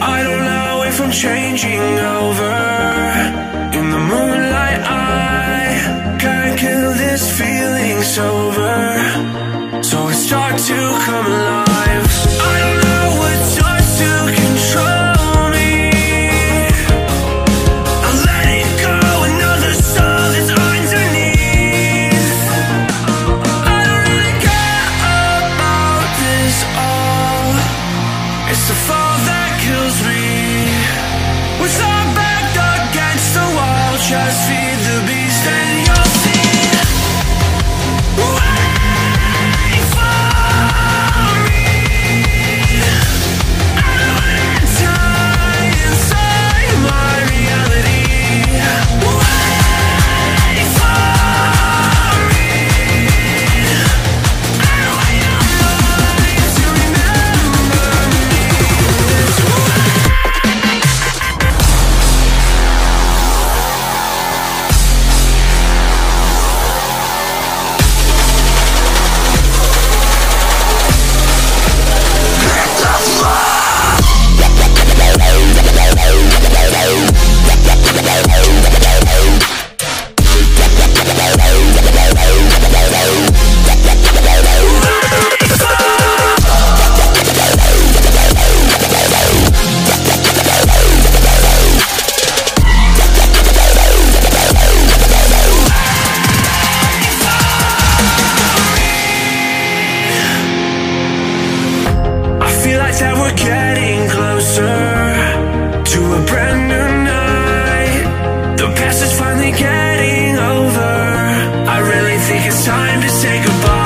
I don't know if I'm changing over. In the moonlight I can't kill this feeling sober, so I start to come alive. I don't know what starts to control me. I let it go, another soul that's underneath. I don't really care about this all. It's the fall that kills me. With our back against the wall, just feed the beast and you'll see. Wait for me. I don't wanna die inside my reality. Wait for me. I don't want your mind to remember me this way. That we're getting closer to a brand new night. The past is finally getting over. I really think it's time to say goodbye.